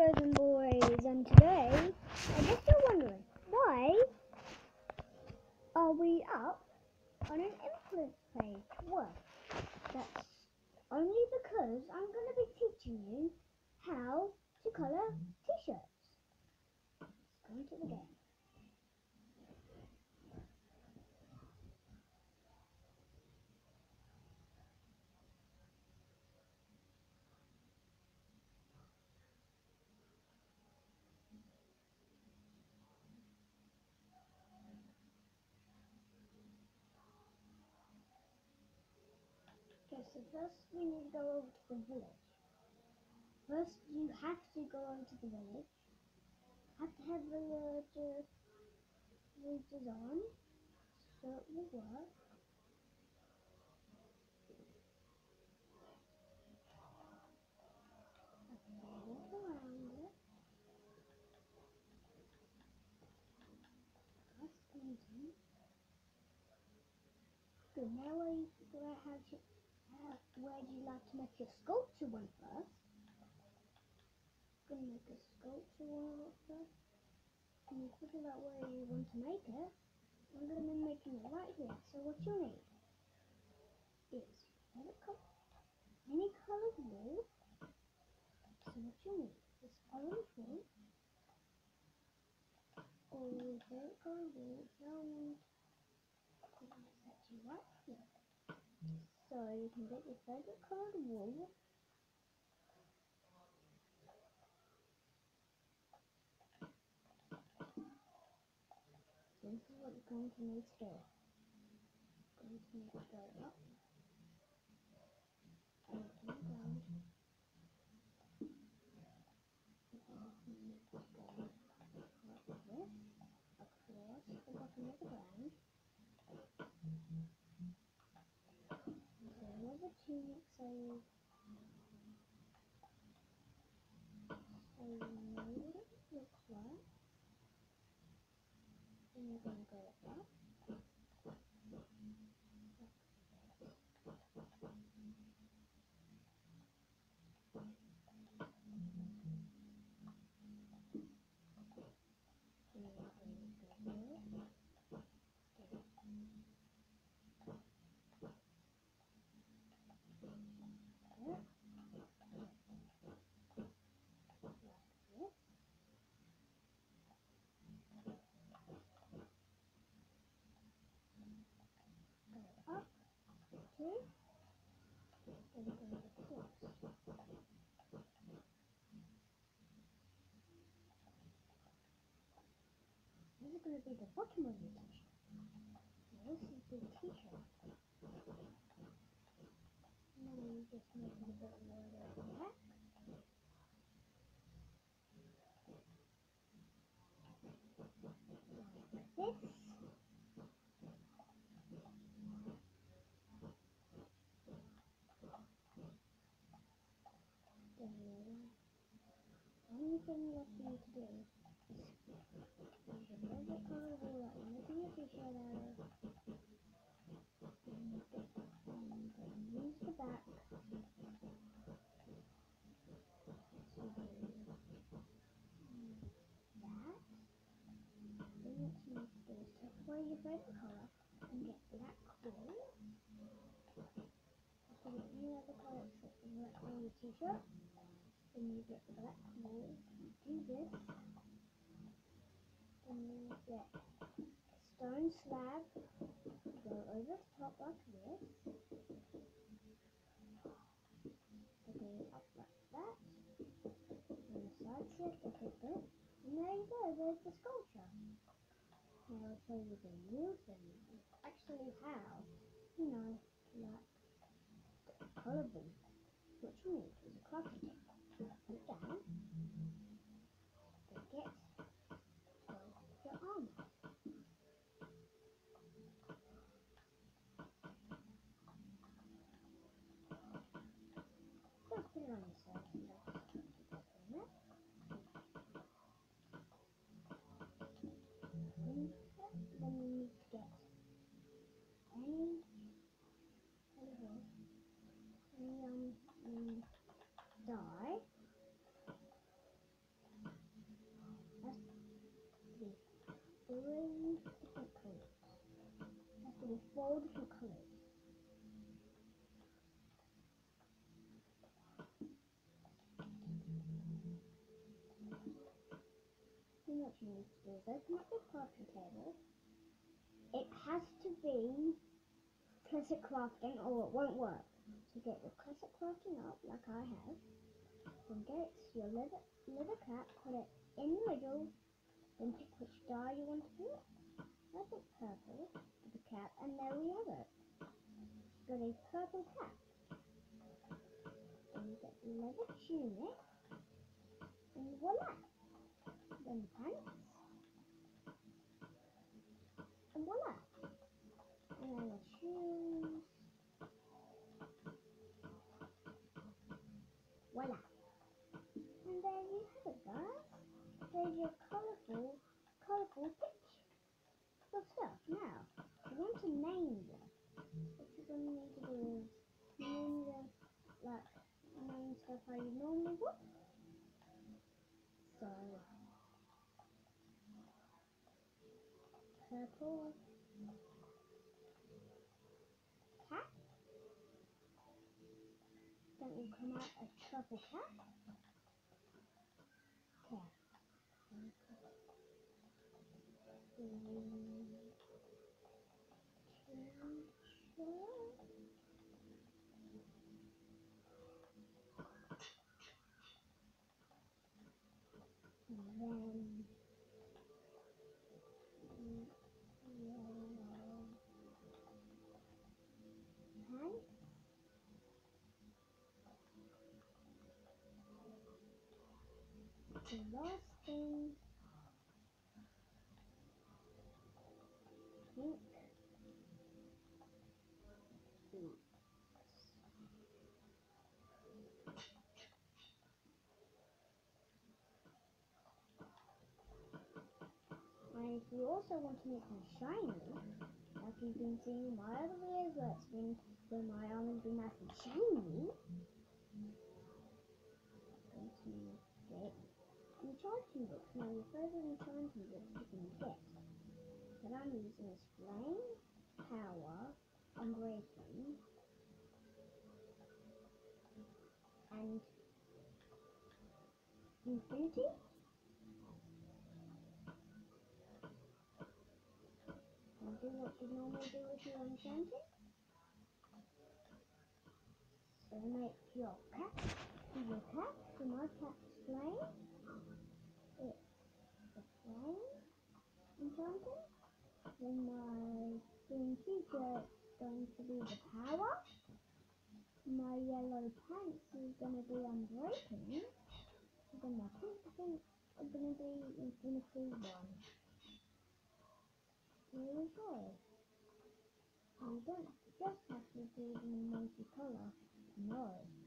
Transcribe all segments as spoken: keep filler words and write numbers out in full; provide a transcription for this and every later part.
girls and boys, and today, I guess you're wondering, why are we up on an influence page? Well, that's only because I'm going to be teaching you how to colour t-shirts. Let's go into the game. Okay, so first we need to go over to the village. First you have to go over to the village. Have to have villager villagers on, so it will work. Okay, walk around it. That's easy. Good, now we figure out how to, how, where do you like to make your sculpture one first. Gonna make a sculpture one first. And you figure out where you want to make it. I'm gonna be making it right here. So what you need is any color, any coloured wool. So what you need is orange wool, or very coloured wool. Now I want to set you right here. So you can get your favourite coloured wool. This is what you're going to need to do. You're going to need to go up and down. You're going to need to go like this, across the bottom of the ground. So where the tunic says, so you know what it looks like. And you're going to go up. This is going to be the bottom of your t-shirt. This is the t-shirt. Now you just make it a bit wider at the back. Like this. Then the only thing left for you to do is use your favourite colour wool that you're making your t-shirt out of. And you get, and you're going to use the back. So do that. Then what you need to do is take away your favourite colour and get black wool. You can get any other colour except for black on your t-shirt. Then you get black wool, do this, and then you get a stone slab, go over the top like this, okay, up like that, and the side shift a bit, and there you go, there's the sculpture. Now I'll show you the real thing, actually how, you know, like, colourable. What you need is a crafting table. Put it down, then get your arm. Just put it on your side and just put it together in it. Then you need to get any any um, um dye. different colours. It has to be four different colours. Then what you need to do is open up your crafting table. It has to be classic crafting or it won't work. So get your classic crafting up like I have. Then get your leather, leather cap, put it in the middle, then pick which dye you want to do it. I pick purple for the cap, and there we have it. Got a purple cap. Then you get the leather tunic, and voila! Then the pants, and voila! And then the shoes, voila! And there you have it, guys. There's your colourful, colourful picture of stuff. Now, if you want to name them, what you're going to need to do is name them, like, name stuff how you normally would. So, purple cat, then will come out a purple cat. Cat. And then yellow pants. The last thing, pink boots. And if you also want to make them shiny, like you've been seeing in my other videos where it's been where my armor's been nice and shiny, I'm going to get enchanting books. Now your favourite enchanting books you can get that I'm using is Flame, Power, Unbreaking, and Infinity. And do what you normally do with your enchanting. So make your cat, do your cat, so my cat's Flame, it's the Flame enchanting. Then my green t-shirt is going to be the Power. My yellow pants is going to be Unbreaking. Then my pink thing is going to be Infinity one. There we go. You don't just have to do the multicolour. No.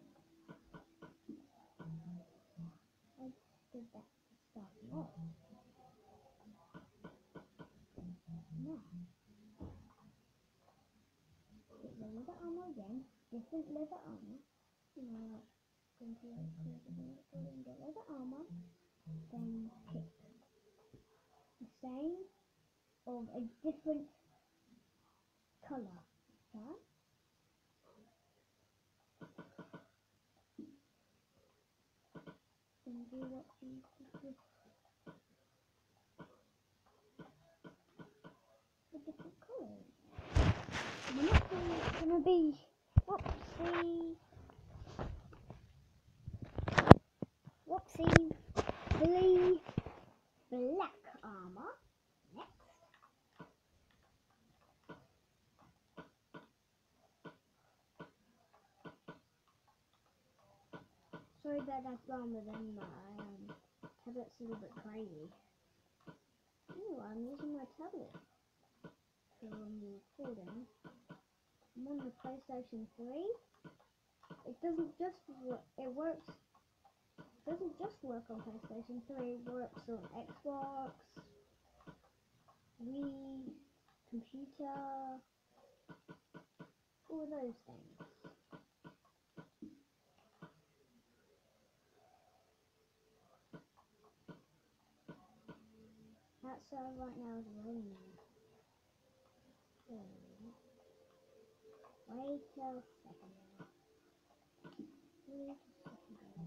I did that to start off. Now, get the leather armour again. Different leather armour. Now, going to get leather armour. Then pick the same of a different colour. Okay? Then do what you do with different colours. The next one is going to be Whoopsie, Whoopsie Billy Black armour. Next. Sorry about that drama then, my um, tablet's a little bit crazy. Anyway, I'm using my tablet for um, recording. I'm on the PlayStation three. It doesn't just work, it works, it doesn't just work on PlayStation three, it works on Xbox, Wii, computer, all those things. Outside right now is raining. Wait a second. Wait a second.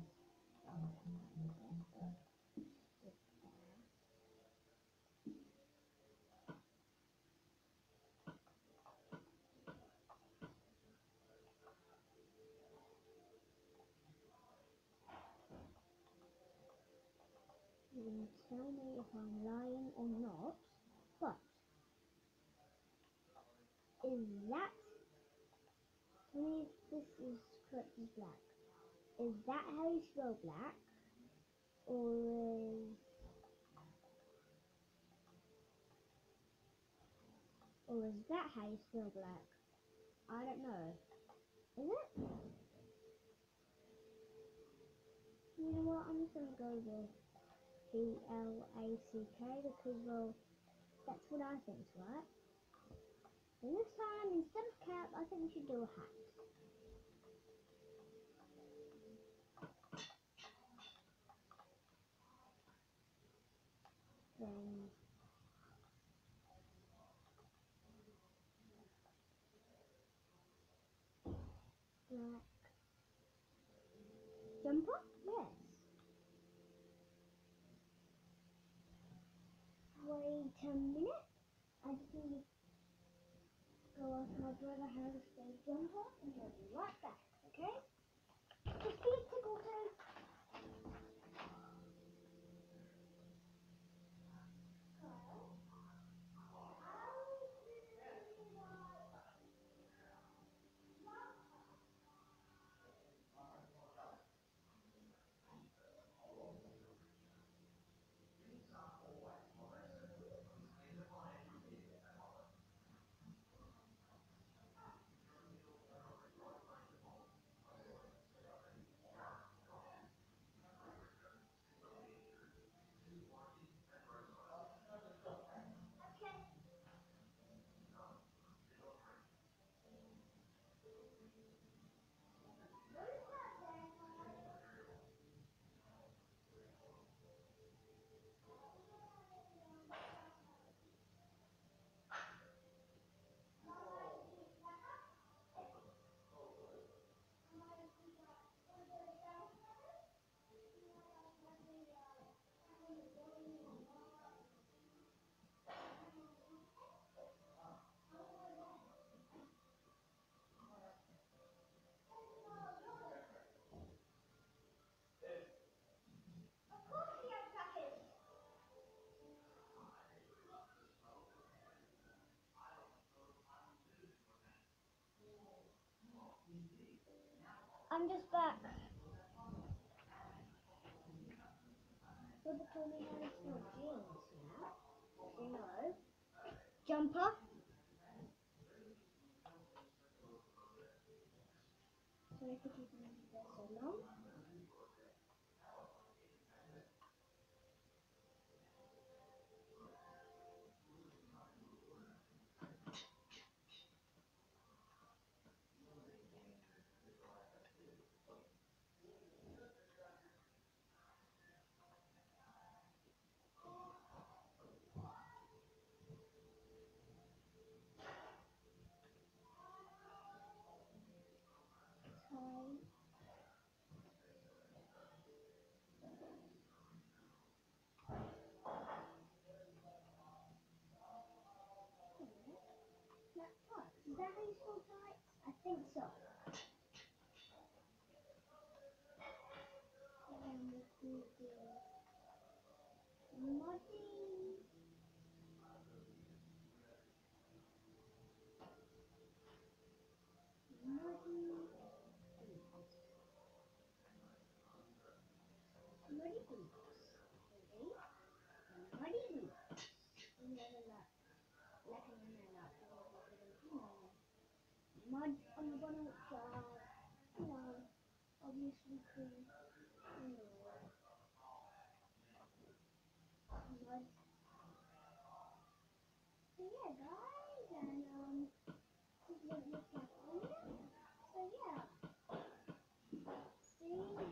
You can tell me if I'm lying or not, but is that, tell me if this is correct as black. Is that how you spell black? Or is, or is that how you spell black? I don't know. Is it? You know what, I'm just gonna go with B L A C K because, well, that's what I think's right. And this time, instead of cap, I think we should do a hat. Then black jumper? Yes. Wait a minute. I just need to go ask my brother how to spell jumper and he'll be right back, okay? Just be a tickle too. I'm just back. Brother told me how to spell jeans now. You know. Jumper. Sorry for keeping you there so long. Tie. That's tight. Is that how you spell tight? I think so. And we do the muddy. Muddy. Muddy boots. Ready? Muddy boots. You know, like, like in the like, you know, mud on the bottom, which are, you know, obviously clean. You know, mud. So yeah, guys, and um, this is what it looks like on you. So yeah, see.